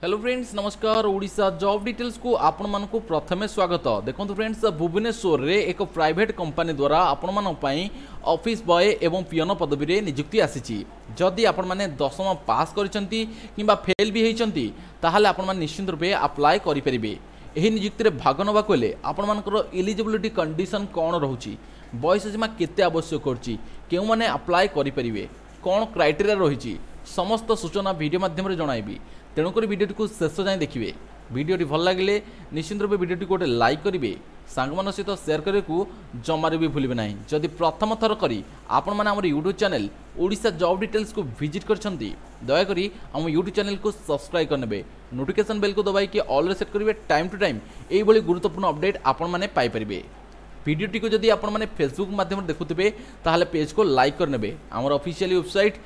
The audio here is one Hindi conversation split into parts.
हेलो फ्रेंड्स नमस्कार ओडिशा जॉब डिटेल्स को आपण मानकु प्रथमे स्वागत। देखो फ्रेंड्स भुवनेश्वर रे एक प्राइवेट कंपनी द्वारा आपण मानक पई ऑफिस बॉय एवं पियन पदवी रे नियुक्ति आसीची। जदि आपण माने 10वीं पास करिसंती किंबा फेल भी हेइचंती ताहाले आपण माने निश्चित रूपे अप्लाई करि परिबे। एही नियुक्ति रे भाग नबा कोले आपण मानकर एलिजिबिलिटी कंडीशन कोन रहउची, बयस सीमा केते आवश्यक करची, केउ माने अप्लाई करि परिबे, कोन क्राइटेरिया रहिची, समस्त सूचना वीडियो माध्यम रे जणाइबी। तेणुक भिडियोटी को शेष जाए देखिए। भिडियोटी भल लगे निश्चित रूप भिडियोटी गोटे लाइक करेंगे, सांग सहित सेयार करने को जमार भी भूलें ना। जदि प्रथम थर करी आपण मैंने आम YouTube channel Odisha job details को विजिट करछंती दयाकोरी आम यूट्यूब चैनल को सब्सक्राइब करने, नोटिफिकेशन बेल को दबाई ऑल सेट करेंगे। टाइम टू टाइम यही गुरुत्वपूर्ण अपडेट आपण मैंने पाइपर। वीडियोटी को जदि आपण मैंने फेसबुक माध्यम देखुवे ताहले पेज को लाइक करने। आमर ऑफिशियल वेबसाइट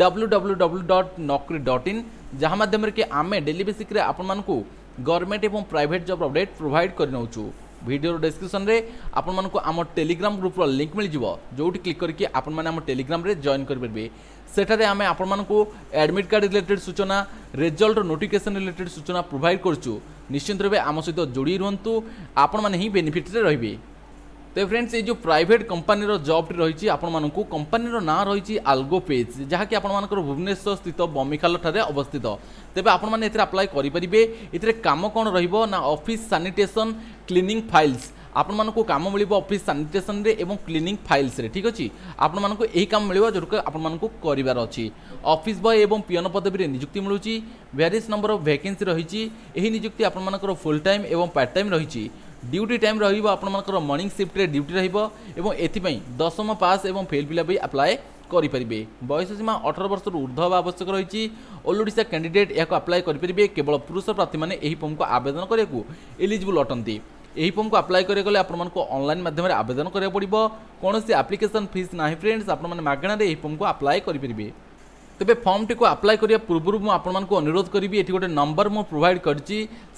www.naukri.in जहाँ माध्यम कि आम डेली बेसिक आपण मानकु गवर्नमेंट एवं प्राइवेट जॉब अपडेट प्रोवाइड कर नौचु। वीडियो डिस्क्रिप्शन रे आपण मानकु आम टेलीग्राम ग्रुप रो लिंक मिल जिवो, जोटी क्लिक करके आपण माने आम टेलीग्राम रे जॉइन कर परबे। सेठारे आमे आपण मानकु एडमिट कार्ड रिलेटेड सूचना, रिजल्ट नोटिफिकेशन रिलेटेड सूचना प्रोवाइड करछु। निश्चित रूपे आम सहित जोड़ी रुहंतु, आपण माने ही बेनिफिट रे रहिबे। तो फ्रेंड्स ये जो प्राइवेट कंपनी जॉब रही आपको कंपनी ना रही आल्गो पेज, जहाँकि आपर भुवनेश्वर स्थित बमिखाल ठारे अवस्थित। तेज आपने अप्लाई करेंगे। ये कम कौन रहा ऑफिस सैनिटेशन क्लीनिंग फाइल्स आपण मानकु काम मिलिबो ऑफिस सैनिटेशन रे एवं क्लीनिंग फाइल्स रे। ठीक अछि, आपण मानकु एही काम मिलिबो जोटक आपण मानकु करिवार अछि। ऑफिस बॉय एवं पियन पदवी रे नियुक्ति मिलुची। वेरियस नंबर ऑफ वैकेंसी रहिची। एही नियुक्ति आपण मानकर फुल टाइम एवं पार्ट टाइम रहिची। ड्यूटी टाइम रहिबो आपण मानकर मॉर्निंग शिफ्ट रे ड्यूटी रहिबो एवं एथिपई 10वीं पास एवं फेल पिला भी अप्लाई करि परिबे। बयस सीमा 18 वर्ष रु ऊर्ध्व हवा आवश्यक रहिची। ऑल ओडिशा कैंडिडेट याको अप्लाई करि परिबे। केवल पुरुष प्रार्थी माने एही फॉर्म को आवेदन करियाकू एलिजिबल अटंती। यही फॉर्म को अप्लाई करे गले आपण मानकु ऑनलाइन माध्यम रे आवेदन करिया पड़िबो। कोनोसी एप्लिकेशन फीस नाही फ्रेंड्स, आपण माने मागणा रे एही फॉर्म को अप्लाई करि परिबे। तेबे फॉर्म टी को अप्लाई करिया पूर्व मु आपण मानकु अनुरोध करिबी, एठी गोटे नंबर मु प्रोवाइड करची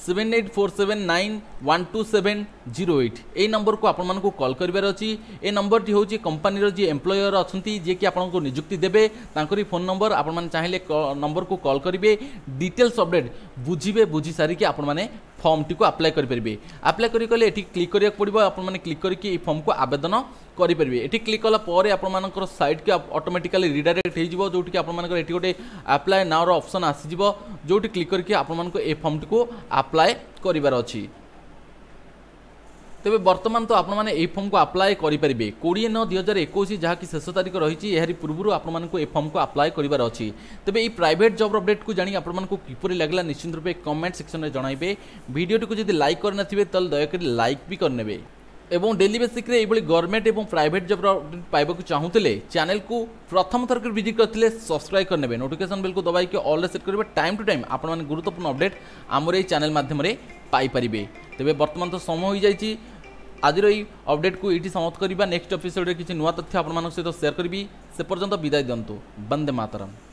7847912708। ए नंबर को आपण मानकु कॉल करिवार अछि। ए नंबर टी होची कंपनी रो जे एम्प्लॉयर अछंती जे कि आपण को नियुक्ति देबे तांकरी फोन नंबर। आपण माने चाहिले नंबर को कॉल करिवे, डिटेल्स अपडेट बुझिबे, बुझी सारी कि आपण माने फॉर्म टी को अप्लाई करि परिबे। अप्लाई करि कले एठी क्लिक करिया पड़िबो। आपण माने क्लिक करके ए फॉर्म को आवेदन करि परिबे। एठी क्लिक कला परे आपण मानकर साइट के ऑटोमेटिकली रिडायरेक्ट हे जिवो, जोटी कि आपण मानकर एठी गोटे अप्लाई नाउ रो ऑप्शन आसी जिवो, जोटी क्लिक करके आपण मानको ए फॉर्म टी को अप्लाई करिवार अछि। तेबे वर्तमान तो आपण माने ए फॉर्म को अप्लाई करि परिबे 20/9/2021 जहाँ की शेष तारीख रही। यारी पूर्व आपण मानको ए फॉर्म को अप्लाई करिवार अछि। तेबे ई प्राइवेट जॉब अपडेट को जानि आपण मानको किपरि लागला निश्चित रूपे कमेंट सेक्शन में जणाइबे। वीडियो को जदि लाइक कर नथिबे तल दया करी लाइक भी करनेबे एवं डेली बेसिक रे एबोली गवर्नमेंट एवं प्राइवेट जॉब पाइबा को चाहूतिले चैनल को प्रथम थर विजिट करथिले सब्सक्राइब करनेबे, नोटिफिकेशन बेल को दबाई के ऑल सेट करबे। टाइम टू टाइम आपण माने गुरुत्वपूर्ण अपडेट हमर ए चैनल माध्यम रे पाई परिबे। तेबे वर्तमान तो समय हो जाइछि। आज अपडेट को ये समाप्त करवा। नेक्स्ट एपिसोड रे किछि नुवा तथ्य आपण मानक सहित शेयर करबी। से पर्यंत विदाय दियंतु। वंदे मातरम।